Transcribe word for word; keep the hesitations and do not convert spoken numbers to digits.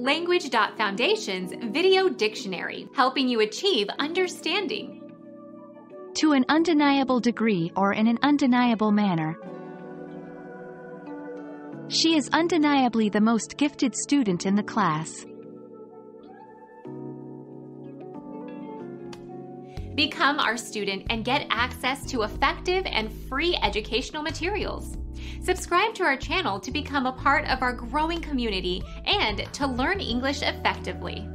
Language Foundation's Video Dictionary, helping you achieve understanding. To an undeniable degree or in an undeniable manner. She is undeniably the most gifted student in the class. Become our student and get access to effective and free educational materials. Subscribe to our channel to become a part of our growing community and to learn English effectively.